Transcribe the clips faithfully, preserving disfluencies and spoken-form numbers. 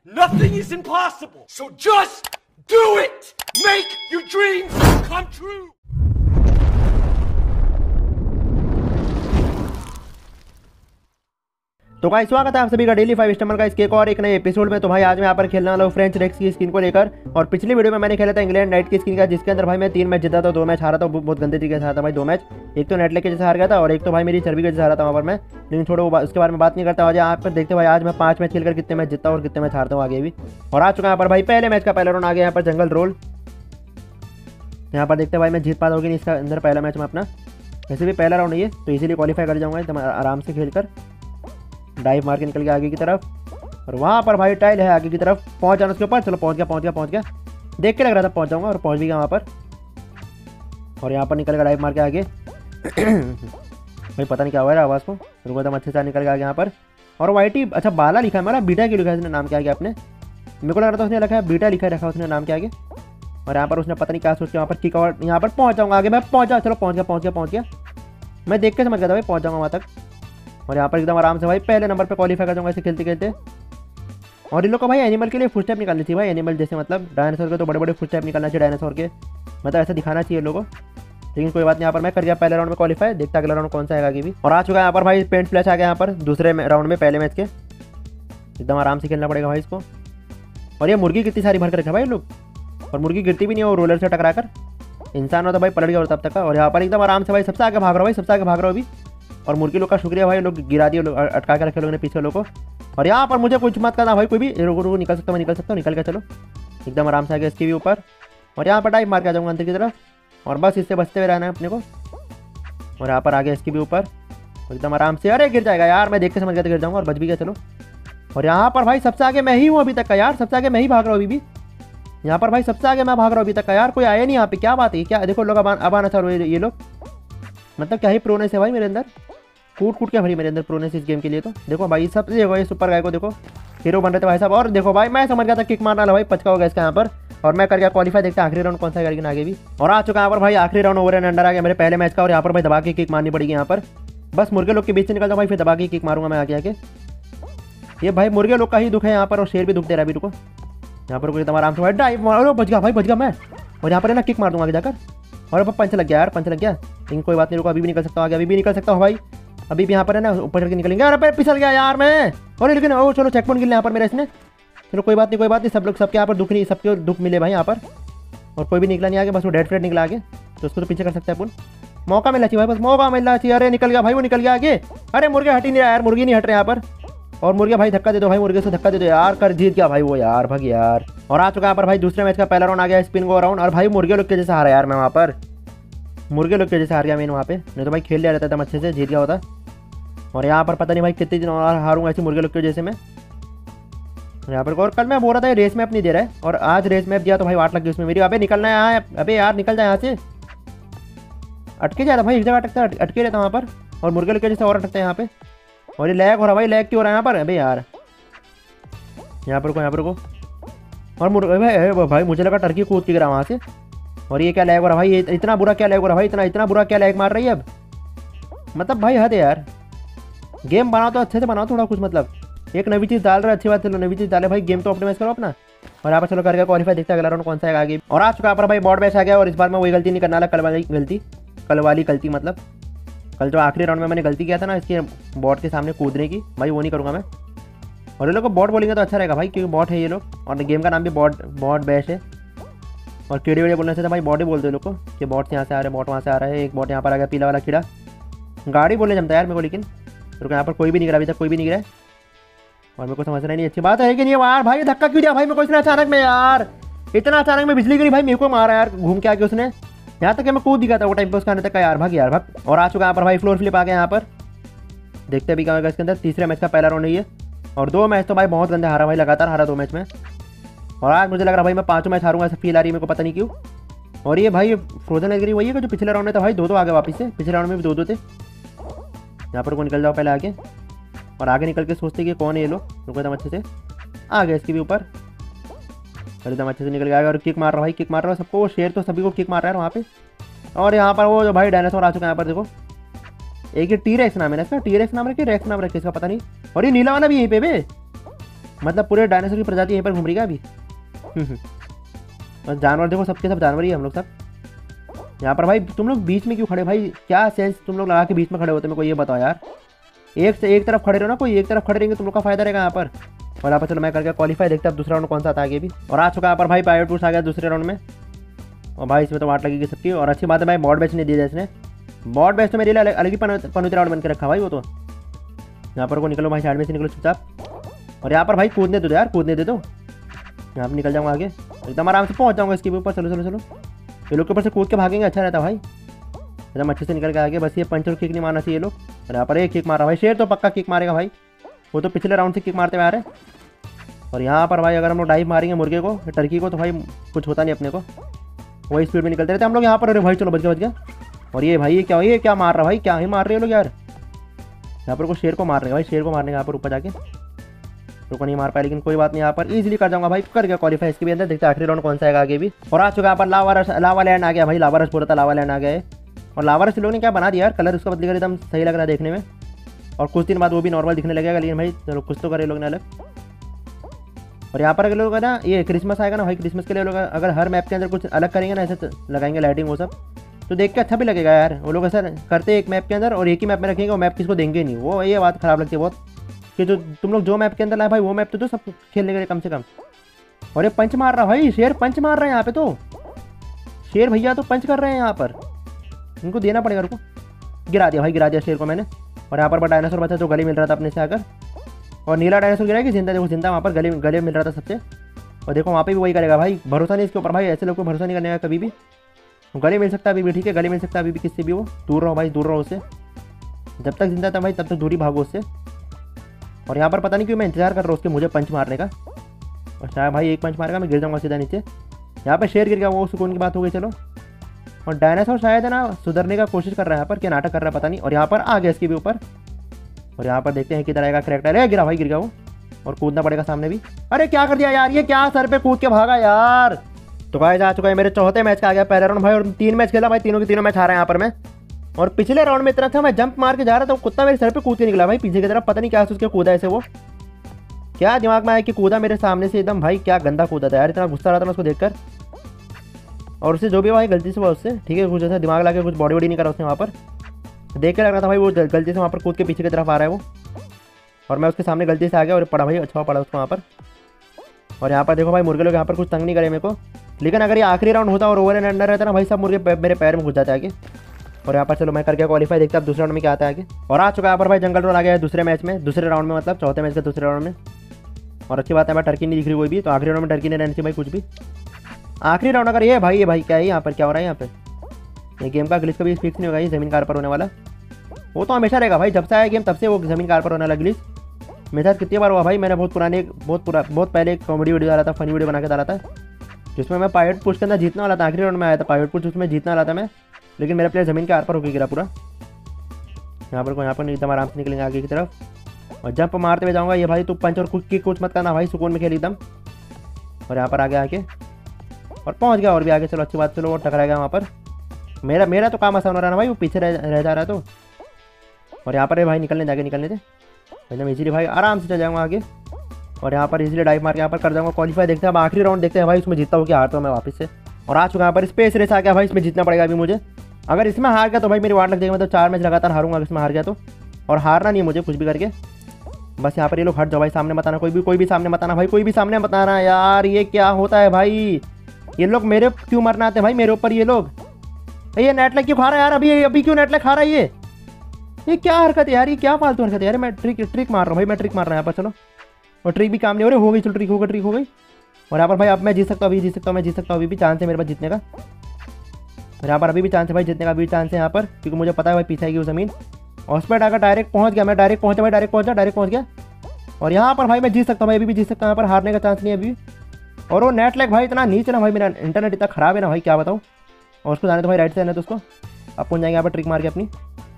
Nothing is impossible. So just do it. Make your dreams come true. तो भाई स्वागत है आप सभी का डेली फाइव स्टमर का इसके एक और एक नए एपिसोड में। तो भाई आज मैं यहाँ पर खेलने वाला हूँ फ्रेंच रेक्स की स्किन को लेकर। और पिछली वीडियो में मैंने खेला था इंग्लैंड नाइट की स्किन का, जिसके अंदर भाई मैं तीन मैच जीता था, दो मैच हारा था, बहुत गंदे तरीके से हारा था भाई। दो मैच, एक तो नेटले के जैसे हार गया था और एक तो भाई मेरी चर्बी के जैसे हारा था वहाँ पर मैं। लेकिन छोड़ो उसके बारे में बात नहीं करता। आज यहाँ पर देखते भाई आज मैं पाँच मैच खेलकर कितने मैच जीता और कितने मैच हारता हूँ आगे भी। और आ चुका यहाँ पर भाई पहले मैच का पहला राउंड आ गया यहाँ पर जंगल रोल। यहाँ पर देखते भाई मैं जीत पाता होगी नहीं इसका अंदर पहला मैच में अपना। वैसे भी पहला राउंड है तो इसीलिए क्वालिफाई कर जाऊँगा एकदम आराम से खेल कर। डाइव मार के निकल गया आगे की तरफ और वहाँ पर भाई टाइल है आगे की तरफ। पहुँच जाना उसके ऊपर, चलो पहुँच गया पहुँच गया पहुँच गया देख के लग रहा था पहुँच जाऊँगा और पहुँच भी गया वहाँ पर। और यहाँ पर निकल गया डाइव मार के आगे। भाई पता नहीं क्या हुआ है आवाज़ को, रुको एकदम अच्छे से निकल गया यहाँ पर। और वाइटी अच्छा बाला लिखा है मेरा, बीटा क्यों लिखा है उसने नाम क्या आगे आपने? मेरे को लग रहा था उसने लिखा है बीटा लिखा रखा उसने नाम के आगे। और यहाँ पर उसने पता नहीं क्या सोच के वहाँ पर किक और यहाँ पर पहुँच जाऊँगा आगे। मैं पहुँच जाऊँ, चलो पहुँच गया पहुँच गया पहुँच गया मैं देख के समझ गया था भाई पहुँच जाऊँगा वहाँ तक। और यहाँ पर एकदम आराम से भाई पहले नंबर पे क्वालिफाई कर जाऊँगा ऐसे खेलते खेलते। और इन लोग को भाई एनिमल के लिए फुट स्टेप निकालनी चाहिए भाई, एनिमल जैसे मतलब डायनासोर के तो बड़े बड़े फुट स्टेप निकालना चाहिए डायनासोर के, मतलब ऐसा दिखाना चाहिए लोगों को। लेकिन कोई बात नहीं, यहाँ पर मैं कर गया पहले राउंड में क्वालिफाई, देखता अगला राउंड कौन सा आएगा आगे भी। और आ चुका है यहाँ पर भाई पेंट फ्लैश आ गया यहाँ पर दूसरे राउंड में पहले मैच के। एकदम आराम से खेलना पड़ेगा भाई इसको। और ये मुर्गी कितनी सारी भर कर रखा भाई लोग, और मुर्गी गिरती भी नहीं है वो रोलर से टकरा कर। इंसान होता भाई पलट गया और तब तक का। और यहाँ पर एकदम आराम से भाई सबसे आगे भाग रहा हो भाई, सबसे आगे भाग रहा हो अभी। और मुर्गी लोग का शुक्रिया भाई, लोग गिरा दिए, लोग अटका के रखे लोगों ने पीछे लोगों को। और यहाँ पर मुझे कुछ मत करना भाई कोई भी, रुको रुको निकल सकता हूँ मैं निकल सकता हूँ निकल गया चलो एकदम आराम से आ गया इसके भी ऊपर। और यहाँ पर टाइप मार के आ जाऊँगा अंदर की तरफ और बस इससे बचते हुए रहना है अपने को। और यहाँ पर आ गया इसके भी ऊपर एकदम आराम से। अरे गिर जाएगा यार, मैं देख के समझ गया तो गिर जाऊँगा और बच भी गया चलो। और यहाँ पर भाई सबसे आगे मैं ही हूँ अभी तक का यार, सबसे आगे मैं ही भाग रहा हूँ अभी भी। यहाँ पर भाई सबसे आगे मैं भाग रहा हूँ अभी तक का यार, कोई आया नहीं यहाँ पे, क्या बात है क्या? देखो लोग अब आना चाह रहे ये लोग, मतलब क्या ही प्रोनेस है भाई मेरे अंदर, कूट कूट के भरी मेरे अंदर प्रोनेस इस गेम के लिए। तो देखो भाई सब देखो ये सुपर गाय को देखो हीरो बन रहे थे भाई साहब। और देखो भाई मैं समझ गया था किक मारना वाला भाई पचका होगा इसका यहाँ पर। और मैं कर गया क्वालिफाई, देखते आखिरी राउंड कौन सा है करके आगे भी। और आ चुका है यहाँ पर भाई आखिरी राउंड ओवर एंड अंडर आ गया मेरे पहले मैच का। और यहाँ पर भाई दबा के किक मारनी पड़ेगी यहाँ पर, बस मुर्गे लोग के बीच से निकल जाऊँ भाई, फिर दबा के किक मारूंगा मैं आगे आगे। ये भाई मुर्गे लोग का ही दुख है यहाँ पर, और शेर भी दुख दे रहा है अभी। रुको यहाँ पर कोई एकदम आराम से भाई डाइव मारो, बच गया भाई बच गया मैं। और यहाँ पर है ना किक मार दूंगा आगे जाकर। और अब पंच लग गया यार, पंच लग गया, लेकिन कोई बात नहीं, रुको अभी भी निकल सकता हूँ आगे, अभी भी निकल सकता हूँ भाई, अभी भी यहाँ पर है ना ऊपर चढ़ के निकलेंगे। अरे पिसल गया यार मैं। और लेकिन ओ चलो चेक पॉइंट गिर यहाँ पर मेरा इसने, चलो कोई बात नहीं कोई बात नहीं, सब लोग सबके यहाँ पर दुख नहीं, सबके दुख मिले भाई यहाँ पर। और कोई भी निकला नहीं आगे, बस वो डेड फ्रेड निकला आगे, तो उसको तो पीछे कर सकते हैं अपन। मौका मिलना चाहिए भाई, बस मौका मिलना चाहिए। अरे निकल गया भाई, वो निकल गया आगे। अरे मुर्गे हट ही नहीं रहा यार, मुर्गी नहीं हट रहे यहाँ पर। और मुर्गे भाई धक्का दे दो भाई, मुर्गे से धक्का दे दो यार, कर जीत गया भाई वो यार, भाग यार। और आ चुका यहाँ पर भाई दूसरे मैच का पहला राउंड आ गया स्पिन गो राउंड। और भाई मुर्गे लोग के जैसे हारा यार मैं वहाँ पर, मुर्गे लोग के जैसे हार गया मैं वहाँ पे, नहीं तो भाई खेल लिया रहता था अच्छे से, जीत गया होता। और यहाँ पर पता नहीं भाई कितने दिन और हारूंगा ऐसे मुर्गे लोग के जैसे मैं यहाँ पर। और कल मैं बोल रहा था रेस मैप नहीं दे रहा है, और आज रेस मैप दिया तो भाई वाट लग गई उसमें मेरी। अबे निकलना है यहाँ, अबे यार निकल जाए यहाँ से, अटके जाता भाई एक जगह अटकता अटके रहता वहाँ पर। और मुर्गे लोग के जैसे और अटकता है यहाँ पे। और ये लैग हो रहा भाई, लैग क्यों हो रहा है यहाँ पर? अबे यार यहाँ पर को यहाँ पर को और मुर्गे भाई, भाई मुझे लगा टर्की कूद के गिरा वहाँ से। और ये क्या लैग हो रहा भाई, ये इतना बुरा क्या लैग हो रहा भाई, इतना इतना बुरा क्या लैग मार रही है अब, मतलब भाई हद है यार। गेम बनाओ तो अच्छे से बनाओ थोड़ा कुछ, मतलब एक नई चीज़ डाल रहा है अच्छी बात, चलो नई चीज़ डाले भाई, गेम तो ऑप्टिमाइज करो अपना। और यहाँ पर चलो करके क्वालिफाई, देखते हैं अगला राउंड कौन सा है आगे। और आ चुका पर भाई बॉट मैच आ गया। और इस बार मैं वही गलती नहीं करना वाला, कल वाली गलती, कल वाली गलती मतलब कल जो आखिरी राउंड में मैंने गलती किया था ना इसके बॉट के सामने कूदने की, भाई वो नहीं करूँगा मैं। और ये लोग को बॉट बोलेंगे तो अच्छा रहेगा भाई, क्योंकि बॉट है ये लोग, और गेम का नाम भी बॉट बॉट बैश है। और कीड़े वीड़े बोलने से तो भाई बॉट ही बोलते हैं लोग को कि बॉट यहाँ से आ रहे हैं, बॉट वहाँ से आ रहा है। एक बॉट यहाँ पर आ गया पीला वाला कीड़ा, गाड़ी बोलने जमता है यार मेरे को, लेकिन रुको यहाँ पर कोई भी नहीं गिरा अभी तक, कोई भी नहीं गिरा है। और मेरे को समझना नहीं अच्छी बात है कि नहीं यार, भाई धक्का क्यों दिया भाई मेरे को इतना अचानक में यार, इतना अचानक में बिजली गिरी भाई, मेरे को मारा यार घूम के आके उसने, यहाँ तक मैं कूद दिखा था वो टाइम पे उसका आने तक का यार, भाग यार भाग। और आ चुका यहाँ पर भाई फ्लोर फ्लिप आ गया यहाँ पर, देखते अभी क्या होगा इसके अंदर। तीसरे मैच का पहला राउंड है, और दो मैच तो भाई बहुत गंदे हारा भाई, लगातार हारा दो मैच में। और आज मुझे लग रहा भाई मैं पाँचों मैच हारूंगा ऐसा फील आ रही है मेरे को, पता नहीं क्यों। और ये भाई फ्रोजन लग रही वही है जो पिछले राउंड में था भाई, दो दो आगे वापस से, पिछले राउंड में भी दो दो थे। यहाँ पर को निकल जाओ पहले आगे, और आगे निकल के सोचते कि कौन है ये लोग, रुको एकदम अच्छे से आ गए इसके भी ऊपर, एकदम अच्छे से निकल गया। और किक मार रहा भाई, किक मार रहा है सबको, शेर तो सभी को किक मार रहा है वहाँ पे। और यहाँ पर वो जो भाई डायनासोर आ चुका है यहाँ पर, देखो एक ये टी रेक्स नाम है ना इसका, टी रेक्स नाम रखे रेक्स नाम रखे इसका पता नहीं। और ये नीला वाला भी यहीं पे बे, मतलब पूरे डायनासोर की प्रजाति यहीं पर घूम रही है अभी। और जानवर देखो, सबके सब जानवर ही है हम लोग सब। यहाँ पर भाई तुम लोग बीच में क्यों खड़े भाई, क्या सेंस तुम लोग लगा के बीच में खड़े होते, मेरे को ये बताओ यार। एक से एक तरफ खड़े रहो ना, कोई एक तरफ खड़े रहेंगे तुम लोग का फायदा रहेगा यहाँ पर। और यहाँ पर चलो मैं करके क्वालिफाई देखता अब दूसरा राउंड कौन सा आता है आगे भी। और आ चुका यहाँ पर भाई पायलट पुश आ गया दूसरे राउंड में। और भाई इसमें तो वाट लगेगी सबकी। और अच्छी बात है भाई मॉड बैच नहीं दिया इसने, मॉड बैच तो मेरे लिए अलग अलग ही पनौती राउंड बन के रखा भाई वो तो। यहाँ पर को निकलो भाई, साइड में से निकलो चुपचाप। और यहाँ पर भाई कूदने दो यार, कूदने दे दो। यहाँ पर निकल जाऊँगा आगे, एकदम आराम से पहुँच जाऊँगा इसके ऊपर। चलो चलो चलो, ये लोग के ऊपर से कूद के भागेंगे, अच्छा रहता भाई, एकदम अच्छे से निकल के आगे। बस ये पंच और किक नहीं मारना चाहिए लोग। और यहाँ पर एक किक मारा भाई, शेर तो पक्का किक मारेगा भाई, वो तो पिछले राउंड से किक मारते हुए आ रहे। और यहाँ पर भाई अगर हम लोग डाइव मारेंगे मुर्गे को, टर्की को, तो भाई कुछ होता नहीं अपने को, वही स्पीड में निकलते रहते हम लोग यहाँ पर। अरे भाई चलो बच गया बच गया। और ये भाई ये क्या ये क्या मार रहा भाई, क्या ही मार रहे हो लोग यार। यहाँ पर को शेर को मार रहे हैं भाई, शेर को मारने यहाँ पर ऊपर जाके तो को नहीं मार पाया, लेकिन कोई बात नहीं, यहाँ पर इजीली कर जाऊंगा भाई, कर गया क्वालिफाई इसके भी अंदर। देखते आखिरी राउंड कौन सा आएगा आगे भी। और आ चुका यहाँ पर लावा रस, लावा लैंड आ गया भाई, लावा रस पूरा था, लावा लैंड आ गया है। और लावा रस लोग ने क्या बना दिया यार, कलर उसका बदली कर एकदम सही लग रहा है देखने में। और कुछ दिन बाद वो भी नॉर्मल दिखने लगेगा, लेकिन भाई चलो कुछ तो करे लोग ने अलग। और यहाँ पर अगर लोग ना ये क्रिसमस आएगा ना भाई, क्रिसमस के लिए लोग अगर हर मैप के अंदर कुछ अलग करेंगे ना, ऐसे लगाएंगे लाइटिंग वो सब, तो देख के अच्छा भी लगेगा यार। वो लोग ऐसा करते एक मैप के अंदर और एक ही मैप में रखेंगे, वो मैप किसको देंगे नहीं, वो ये बात खराब लगती है बहुत, कि जो तुम लोग जो मैप के अंदर लाए भाई वो मैप तो दो सब खेलने के लिए कम से कम। और ये पंच मार रहा भाई, शेर पंच मार रहे हैं यहाँ पे, तो शेर भैया तो पंच कर रहे हैं यहाँ पर, इनको देना पड़ेगा। रुको, गिरा दिया भाई, गिरा दिया शेर को मैंने। और यहाँ पर डायनासोर बचा जो गले मिल रहा था अपने से आकर, और नीला डायनासोर गिरा कि जिंदा, देखो जिंदा वहाँ पर गले गले मिल रहा था सबसे। और देखो वहाँ पे भी वही करेगा भाई, भरोसा नहीं इसके ऊपर भाई, ऐसे लोग को भरोसा नहीं करने का कभी भी। गले मिल सकता है अभी भी, ठीक है गले मिल सकता है अभी भी किससे भी, वो दूर रहो भाई, दूर रहो उससे, जब तक जिंदा था भाई तब तक दूरी भागो उससे। और यहाँ पर पता नहीं क्यों मैं इंतजार कर रहा हूँ उसके मुझे पंच मारने का, और शायद भाई एक पंच मारेगा मैं गिर जाऊँगा सीधा नीचे। यहाँ पर शेर गिर गया, वो सुकून की बात हो गई चलो। और डायनासोर शायद है ना सुधरने का कोशिश कर रहा है यहाँ पर, क्या नाटक कर रहा है पता नहीं। और यहाँ पर आ गया इसके भी ऊपर। और यहाँ पर देखते हैं किधर आएगा करेक्टर, है गिरा भाई गिर गया वो, और कूदना पड़ेगा सामने भी। अरे क्या कर दिया यार, ये क्या सर पे कूद के भागा यार। तो गाइस आ चुका है मेरे चौथे मैच का आ गया पहला राउंड भाई, और तीन मैच खेला भाई, तीनों के तीनों मैच हारा है यहाँ पर मैं। और पिछले राउंड में इतना था मैं जंप मार के जा रहा था, कुत्ता मेरे सर पे कूद के निकला भाई पीछे की तरफ, पता नहीं क्या उसके कूदा ऐसे, वो क्या दिमाग में आया कि कूदा मेरे सामने से एकदम भाई, क्या गंदा कूदा था यार, इतना गुस्सा रहा था मैं उसको देखकर। और उससे जो भी भाई गलती से हुआ उससे, ठीक है कुछ ऐसा दिमाग लगा के कुछ बॉडी वॉडी नहीं करा उसने वहाँ पर, देख के लग रहा था भाई वो गलती से वहाँ पर कूद के पीछे की तरफ आ रहा है वो, और मैं उसके सामने गलती से आ गया और पड़ा भाई, अच्छा पड़ा उसको वहाँ पर। और यहाँ पर देखो भाई मुर्गे लोग यहाँ पर कुछ तंग नहीं करे मेरे को, लेकिन अगर ये आखिरी राउंड होता और ओवर एंड अंडर रहता ना भाई, सब मुर्गे मेरे पैर में घुस जाते आगे। और यहाँ पर चलो मैं करके क्वालिफाई देखता अब दूसरे राउंड में क्या आता है आगे। और आ चुका है यहाँ पर भाई जंगल रोल आ गया है दूसरे मैच में, दूसरे राउंड में, मतलब चौथे मैच के दूसरे राउंड में। और अच्छी बात है मैं टर्की नहीं दिख रही कोई भी, तो आखिरी राउंड में टर्की नहीं रहनी चाहिए भाई कुछ भी। आखिरी राउंड अगर ये भाई ये भाई क्या है यहाँ पर, क्या हो रहा है यहाँ पे, ये गेम का ग्लिच कभी फिक्स नहीं होगा, ये जमीन कार पर होने वाला, वो तो हमेशा रहेगा भाई, जब से आया गेम तब से वो जमीन कार पर होने वाला ग्लिच। मेरे साथ कितनी बार हुआ भाई, मैंने बहुत पुराने बहुत पुरा बहुत पहले एक कॉमेडी वीडियो डाला था, फनी वीडियो बना के डाला था, जिसमें मैं पायलट पुश के अंदर जीतने वाला था, आखिरी राउंड में आया था पायलट पुश, उसमें जीतने वाला था मैं, लेकिन मेरा प्लेयर जमीन के आर पर होकर गिरा पूरा। यहाँ पर यहाँ पर एकदम आराम से निकलेंगे आगे की तरफ, और जंप मारते हुए जाऊँगा। ये भाई तू पंच और कुछ की कुछ मत करना भाई, सुकून में खेल एकदम। और यहाँ पर आगे आके और पहुँच गया, और भी आगे चलो अच्छी बात, चलो वो टकरा गया वहाँ पर, मेरा मेरा तो काम आसान हो रहा है ना भाई, वो पीछे रह, रह जा रहा है तो। और यहाँ पर भाई निकलने जाके निकलने थे एकदम इजीली भाई, आराम से चल जाऊँगा आगे। और यहाँ पर इजीली डाइव मार के यहाँ पर कर जाऊँगा क्वालिफाई, देखते हैं अब आखिरी राउंड देखते हैं भाई, उसमें जीतता हूँ कि हारता हूँ मैं वापस से। और आ चुका यहाँ पर स्पेस रेस आ गया भाई, इसमें जीतना पड़ेगा अभी मुझे, अगर इसमें हार गया तो भाई मेरी वाट लग जाएगी, मतलब चार मैच लगातार हारूंगा अगर इसमें हार गया तो। और हारना नहीं है मुझे कुछ भी करके, बस यहाँ पर ये लोग हट जाओ भाई, सामने मत आना, कोई भी कोई भी सामने मत आना भाई, कोई भी सामने मत आना यार। ये क्या होता है भाई, ये लोग मेरे क्यों मरना आते हैं भाई मेरे ऊपर ये लोग, ये नेटलैग क्यों खा रहा है यार, अभी अभी क्यों नेटलैग खा रहा है ये ये क्या हरकत है यार, ये क्या फालतू हरकत है यार। मैं ट्रिक ट्रिक मार रहा हूँ भाई, मैं ट्रिक मार रहा हूँ यहाँ पर, चलो और ट्रिक भी काम नहीं हो रही, हो गई चलो ट्रिक हो गई, ट्रिक हो गई। और यहाँ पर भाई अब मैं जीत सकता हूँ, अभी जीत सकता हूँ, मैं जीत सकता हूँ, अभी भी चांस है मेरे पास जीतने का। और यहाँ पर अभी भी चांस है भाई जीतने का, अभी चांस है यहाँ पर, क्योंकि मुझे पता है भाई पीछे आएगी वो जमीन। और उस पर अगर डायरेक्ट पहुँच गया, मैं डायरेक्ट पहुँचा भाई, डायरेक्ट पहुँचा डायरेक्ट पहुँच गया। और यहाँ पर भाई मैं जीत सकता हूँ भाई, अभी भी जीत सकता हूँ, यहाँ पर हारने का चांस नहीं है अभी। और वो नेट लैग भाई इतना नीचे ना भाई, मेरा इंटरनेट इतना खराब है ना भाई, क्या बताऊँ। और उसको जाने तो भाई राइट से जाना तो उसको अब पहुँच जाएंगे यहाँ पर ट्रिक मार के अपनी।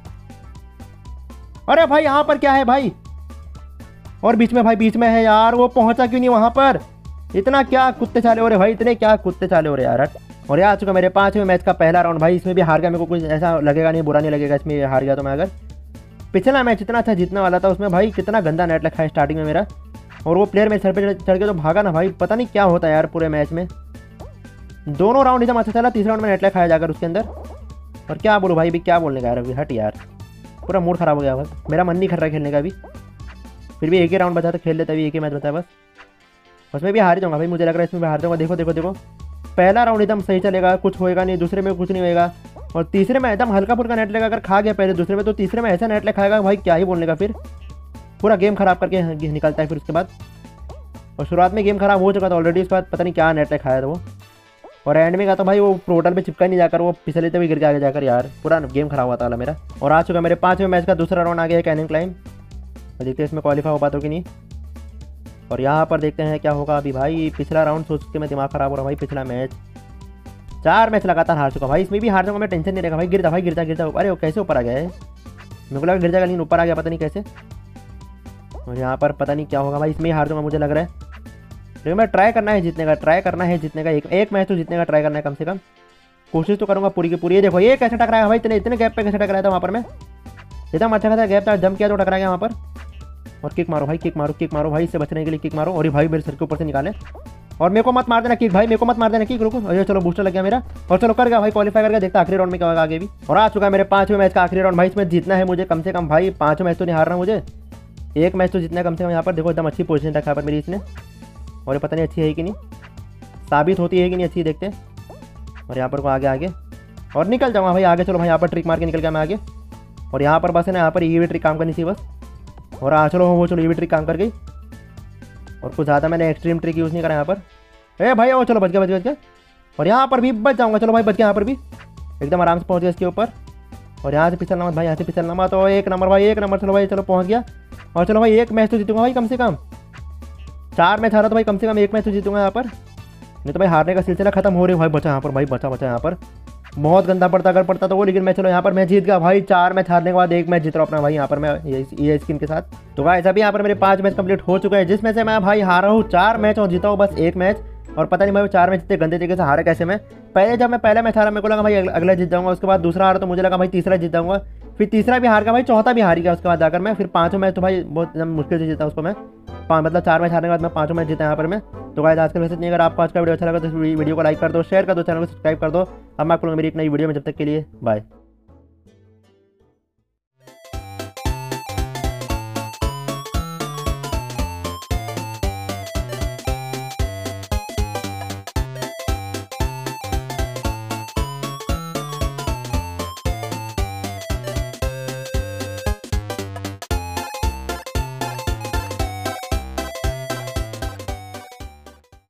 अरे भाई यहाँ पर क्या है भाई, और बीच में भाई बीच में है यार, वो पहुंचा क्यों नहीं वहां पर, इतना क्या कुत्ते चाले हो रहे भाई, इतने क्या कुत्ते चाले हो रहे यार। और ये आ चुका मेरे पांचवें मैच का पहला राउंड भाई, इसमें भी हार गया, मेरे को कुछ ऐसा लगेगा नहीं, बुरा नहीं लगेगा इसमें हार गया तो मैं। अगर पिछला मैच इतना अच्छा जीतने वाला था, उसमें भाई कितना गंदा नेट लगा है स्टार्टिंग में मेरा, और वो प्लेयर मेरे सर पे चढ़ के तो भागा ना भाई, पता नहीं क्या होता है यार पूरे मैच में। दोनों राउंड एकदम अच्छा चला, तीसरा राउंड में नेटलैग खाया जाकर उसके अंदर। और क्या बोलूँ भाई, भी क्या बोलने का यार, अभी हट यार, पूरा मूड खराब हो गया बस, मेरा मन नहीं कर रहा है खेलने का भी। फिर भी एक ही राउंड बचा तो खेल लेता, अभी एक ही मैच बचा है बस। उसमें भी हार ही जाऊँगा भाई, मुझे लग रहा है इसमें भी हार जाऊँगा। देखो देखो देखो, पहला राउंड एकदम सही चलेगा, कुछ होएगा नहीं, दूसरे में कुछ नहीं होएगा, और तीसरे में एकदम हल्का फुल्का नेटलैग अगर खा गया पहले दूसरे में, तो तीसरे में ऐसा नेटलैग खाएगा भाई, क्या ही बोलने का। फिर पूरा गेम खराब करके निकलता है फिर उसके बाद। और शुरुआत में गेम खराब हो चुका था ऑलरेडी, उसके बाद पता नहीं क्या नेटलैग खाया था वो। और एंड में कहा तो भाई वो पोर्टल पे चिपका नहीं जाकर, वो फिसले तभी गिर के आगे जाकर, यार पूरा गेम खराब हुआ था मेरा। और आ चुका मेरे पाँचवें मैच का दूसरा राउंड आ गया है, कैनिंग क्लाइम। देखते हैं इसमें क्वालिफाई हो पाता कि नहीं। और यहाँ पर देखते हैं क्या होगा अभी भाई। पिछला राउंड सोच के मैं दिमाग खराब हो रहा भाई, पिछला मैच चार मैच लगातार हार चुका भाई, इसमें भी हार जाऊंगा मैं, टेंशन नहीं रहेगा भाई। गिरता भाई गिरता गिरता, अरे वो कैसे ऊपर आ गया है, मेरे को लगा गिर जाएगा लेकिन ऊपर आ गया, पता नहीं कैसे। और यहाँ पर पता नहीं क्या होगा भाई, इसमें ही हार जाऊंगा मुझे लग रहा है। लेकिन मैं ट्राई करना है जीतने का, ट्राई करना है जीतने का, एक एक मैच तो जीतने का ट्राई करना है कम से कम, कोशिश तो करूँगा पूरी की पूरी। ये देखो ये कैसे टकराया भाई, इतने इतने गैप पे कैसे टकराया था वहाँ पर मैं, एकदम अच्छा खासा गैप था, जम किया तो टकरा गया वहाँ पर। और किक मारो भाई, किक मारो किक मारो भाई, इससे बचने के लिए किक मारो। और भाई मेरे सर के ऊपर से निकाले, और मेरे को मत मार देना किक भाई, मेरे को मत मार देना किक, रुको। अरे चलो बूस्टर लग गया मेरा, और चलो कर गया भाई, क्वालीफाई कर गया। देखता आखिरी राउंड में क्या होगा आगे भी। और आ चुका है मेरे पांचवें मैच का आखिरी राउंड भाई, इसमें जीतना है मुझे कम से कम भाई, पांचों मैच तो नहीं हारना मुझे, एक मैच तो जीतना है कम से कम। यहाँ पर देखो एकदम अच्छी पोजीशन रखा पर मेरी इसने, और ये पता नहीं अच्छी है कि नहीं, साबित होती है कि नहीं अच्छी, देखते हैं। और यहाँ पर को आगे आगे और निकल जाऊँगा भाई आगे। चलो भाई यहाँ पर ट्रिक मार के निकल गया मैं आगे। और यहाँ पर बस है ना, यहाँ पर ये भी ट्रिक काम करनी थी बस। और हाँ चलो वो चलो ये भी ट्रिक काम कर गई, और कुछ ज़्यादा मैंने एक्सट्रीम ट्रिक यूज़ नहीं करा यहाँ पर। ए भाई वो चलो बच गया बच गया बच गया। और यहाँ पर भी बच जाऊँगा, चलो भाई बच गया, यहाँ पर भी एकदम आराम से पहुँच गया इसके ऊपर। और यहाँ से फिसलना मत भाई, यहाँ से फिसलना मत। तो एक नंबर भाई, एक नंबर, चलो भाई चलो पहुँच गया। और चलो भाई एक मैच तो जीतूंगा भाई कम से कम, चार मैच हारा तो भाई कम से कम एक मैच तो जीतूंगा यहाँ पर, नहीं तो भाई हारने का सिलसिला खत्म हो रही है भाई। बचा यहाँ पर भाई, बचा बचा यहाँ पर, बहुत गंदा पड़ता अगर पड़ता तो वो, लेकिन मैं चलो यहाँ पर मैं जीत गया भाई। चार मैच हारने के बाद एक मैच जीत रहा हूँ अपना भाई यहाँ पर मैं ये स्किन के साथ। तो भाई अभी यहाँ पर मेरे पांच मैच कंप्लीट हो चुके हैं, जिसमें से मैं भाई हारा हूँ चार मैच और जीता हूँ बस एक मैच। और पता नहीं भाई चार मैच इतने गंदे तरीके से हारा कैसे मैं। पहले जब मैं पहला मैच हारा मेरे को लगा भाई अगला जीत जाऊंगा, उसके बाद दूसरा हारा तो मुझे लगा भाई तीसरा जीत जाऊंगा, फिर तीसरा भी हार गया भाई, चौथा भी हार गया उसके बाद जाकर मैं। फिर पांचों मैच तो भाई बहुत मुश्किल से जीता उसको मैं, मतलब चार मैच हारने के बाद मैं पांचों मैच जीता यहाँ पर मैं। तो गाइस आज के वैसे नहीं, अगर आपको आज का वीडियो अच्छा लगा तो वीडियो को लाइक कर दो, शेयर कर दो, चैनल को सब्सक्राइब कर दो। अब मैं आपको मेरी एक नई वीडियो में, जब तक के लिए बाय।